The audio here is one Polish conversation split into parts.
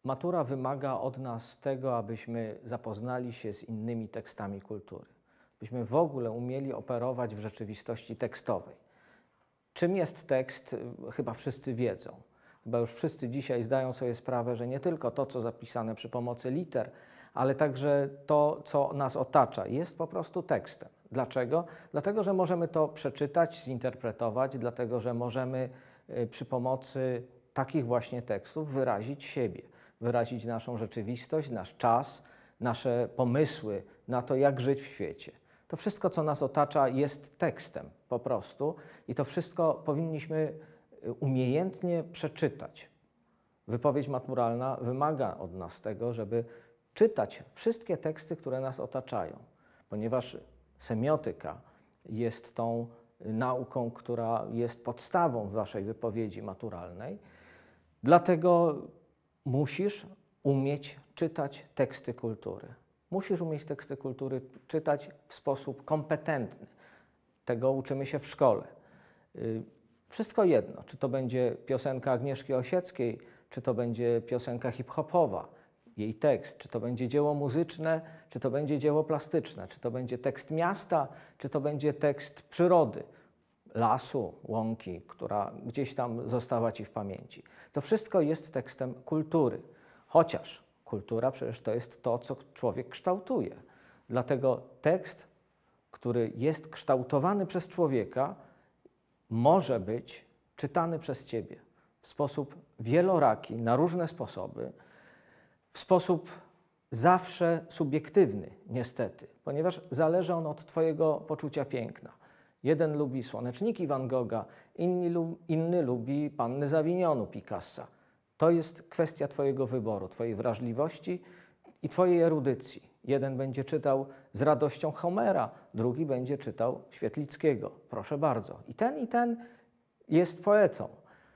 Matura wymaga od nas tego, abyśmy zapoznali się z innymi tekstami kultury, byśmy w ogóle umieli operować w rzeczywistości tekstowej. Czym jest tekst, chyba wszyscy wiedzą. Chyba już wszyscy dzisiaj zdają sobie sprawę, że nie tylko to, co zapisane przy pomocy liter, ale także to, co nas otacza, jest po prostu tekstem. Dlaczego? Dlatego, że możemy to przeczytać, zinterpretować, dlatego, że możemy przy pomocy takich właśnie tekstów wyrazić siebie, wyrazić naszą rzeczywistość, nasz czas, nasze pomysły na to, jak żyć w świecie. To wszystko, co nas otacza, jest tekstem po prostu i to wszystko powinniśmy umiejętnie przeczytać. Wypowiedź maturalna wymaga od nas tego, żeby czytać wszystkie teksty, które nas otaczają, ponieważ semiotyka jest tą nauką, która jest podstawą waszej wypowiedzi maturalnej. Dlatego musisz umieć czytać teksty kultury. Musisz umieć teksty kultury czytać w sposób kompetentny. Tego uczymy się w szkole. Wszystko jedno, czy to będzie piosenka Agnieszki Osieckiej, czy to będzie piosenka hip-hopowa, jej tekst, czy to będzie dzieło muzyczne, czy to będzie dzieło plastyczne, czy to będzie tekst miasta, czy to będzie tekst przyrody, lasu, łąki, która gdzieś tam została ci w pamięci. To wszystko jest tekstem kultury, chociaż kultura przecież to jest to, co człowiek kształtuje. Dlatego tekst, który jest kształtowany przez człowieka, może być czytany przez ciebie w sposób wieloraki, na różne sposoby, w sposób zawsze subiektywny, niestety, ponieważ zależy on od twojego poczucia piękna. Jeden lubi Słoneczniki Van Gogha, inny lubi Panny z Avignonu Picassa. To jest kwestia twojego wyboru, twojej wrażliwości i twojej erudycji. Jeden będzie czytał z radością Homera, drugi będzie czytał Świetlickiego. Proszę bardzo. I ten jest poetą.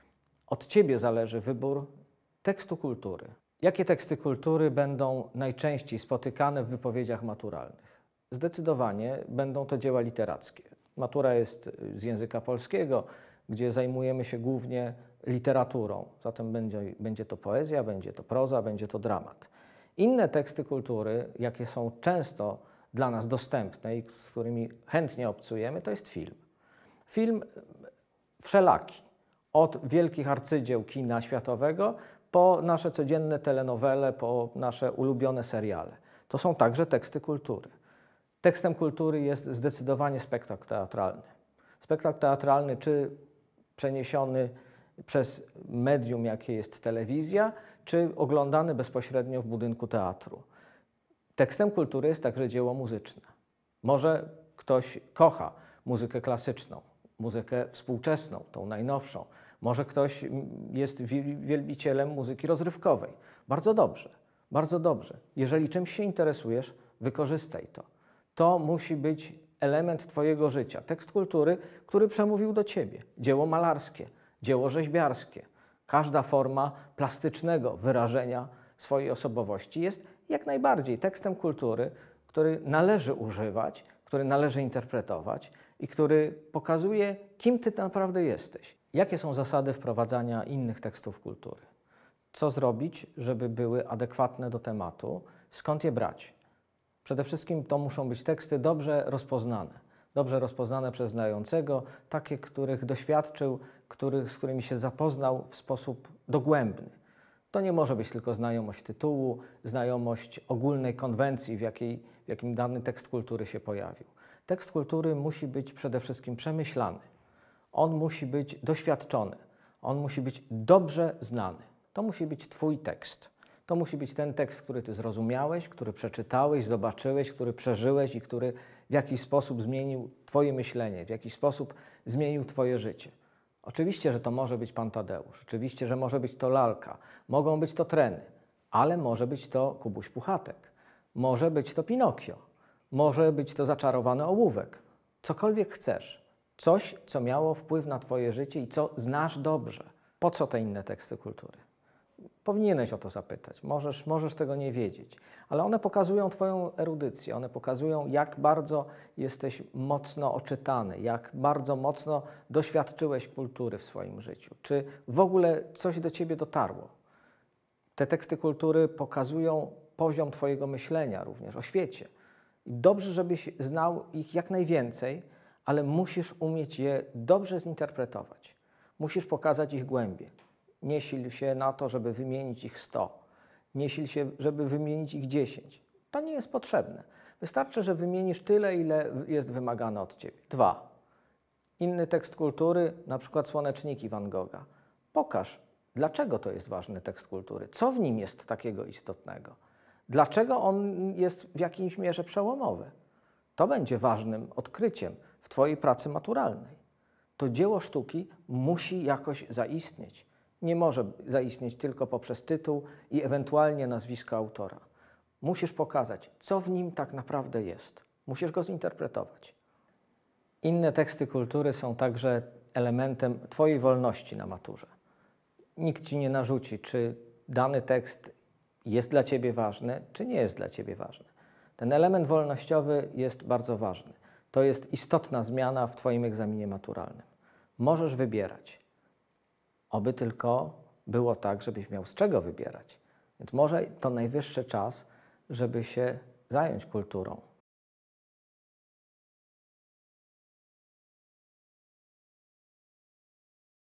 Od ciebie zależy wybór tekstu kultury. Jakie teksty kultury będą najczęściej spotykane w wypowiedziach maturalnych? Zdecydowanie będą to dzieła literackie. Matura jest z języka polskiego, gdzie zajmujemy się głównie literaturą. Zatem będzie to poezja, będzie to proza, będzie to dramat. Inne teksty kultury, jakie są często dla nas dostępne i z którymi chętnie obcujemy, to jest film. Film wszelaki. Od wielkich arcydzieł kina światowego po nasze codzienne telenowele, po nasze ulubione seriale. To są także teksty kultury. Tekstem kultury jest zdecydowanie spektakl teatralny. Spektakl teatralny, czy przeniesiony przez medium, jakie jest telewizja, czy oglądany bezpośrednio w budynku teatru. Tekstem kultury jest także dzieło muzyczne. Może ktoś kocha muzykę klasyczną, muzykę współczesną, tą najnowszą. Może ktoś jest wielbicielem muzyki rozrywkowej. Bardzo dobrze, bardzo dobrze. Jeżeli czymś się interesujesz, wykorzystaj to. To musi być element twojego życia. Tekst kultury, który przemówił do ciebie. Dzieło malarskie, dzieło rzeźbiarskie. Każda forma plastycznego wyrażenia swojej osobowości jest jak najbardziej tekstem kultury, który należy używać, który należy interpretować i który pokazuje, kim ty naprawdę jesteś. Jakie są zasady wprowadzania innych tekstów kultury? Co zrobić, żeby były adekwatne do tematu? Skąd je brać? Przede wszystkim to muszą być teksty dobrze rozpoznane przez znającego, takie, których doświadczył, z którymi się zapoznał w sposób dogłębny. To nie może być tylko znajomość tytułu, znajomość ogólnej konwencji, w jakim dany tekst kultury się pojawił. Tekst kultury musi być przede wszystkim przemyślany. On musi być doświadczony. On musi być dobrze znany. To musi być twój tekst. To musi być ten tekst, który ty zrozumiałeś, który przeczytałeś, zobaczyłeś, który przeżyłeś i który w jakiś sposób zmienił twoje myślenie, w jakiś sposób zmienił twoje życie. Oczywiście, że to może być Pan Tadeusz, oczywiście, że może być to lalka, mogą być to treny, ale może być to Kubuś Puchatek, może być to Pinokio, może być to zaczarowany ołówek. Cokolwiek chcesz, coś, co miało wpływ na twoje życie i co znasz dobrze. Po co te inne teksty kultury? Powinieneś o to zapytać, możesz tego nie wiedzieć, ale one pokazują twoją erudycję, one pokazują, jak bardzo jesteś mocno oczytany, jak bardzo mocno doświadczyłeś kultury w swoim życiu, czy w ogóle coś do ciebie dotarło. Te teksty kultury pokazują poziom Twojego myślenia również o świecie. I dobrze, żebyś znał ich jak najwięcej, ale musisz umieć je dobrze zinterpretować. Musisz pokazać ich głębię. Nie sil się na to, żeby wymienić ich 100. Nie sil się, żeby wymienić ich 10. To nie jest potrzebne. Wystarczy, że wymienisz tyle, ile jest wymagane od Ciebie. 2. Inny tekst kultury, na przykład Słoneczniki Van Gogha. Pokaż, dlaczego to jest ważny tekst kultury, co w nim jest takiego istotnego, dlaczego on jest w jakiejś mierze przełomowy. To będzie ważnym odkryciem w Twojej pracy maturalnej. To dzieło sztuki musi jakoś zaistnieć. Nie może zaistnieć tylko poprzez tytuł i ewentualnie nazwisko autora. Musisz pokazać, co w nim tak naprawdę jest. Musisz go zinterpretować. Inne teksty kultury są także elementem Twojej wolności na maturze. Nikt Ci nie narzuci, czy dany tekst jest dla Ciebie ważny, czy nie jest dla Ciebie ważny. Ten element wolnościowy jest bardzo ważny. To jest istotna zmiana w Twoim egzaminie maturalnym. Możesz wybierać. Oby tylko było tak, żebyś miał z czego wybierać. Więc może to najwyższy czas, żeby się zająć kulturą.